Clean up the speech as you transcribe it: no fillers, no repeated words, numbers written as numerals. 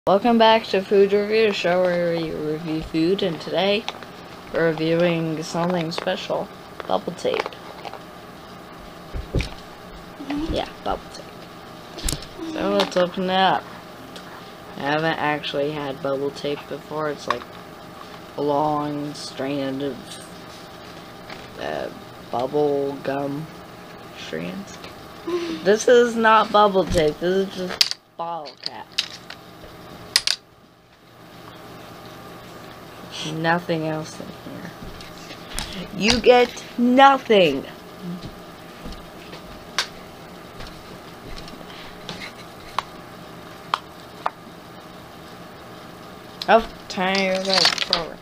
Welcome back to Food Review, the show where we review food, and today we're reviewing something special, bubble tape. Yeah, bubble tape. So let's open it up. I haven't actually had bubble tape before. It's like a long strand of bubble gum strands. This is not bubble tape, this is just bottle cap. Nothing else in here. You get nothing. Oh, time to go forward.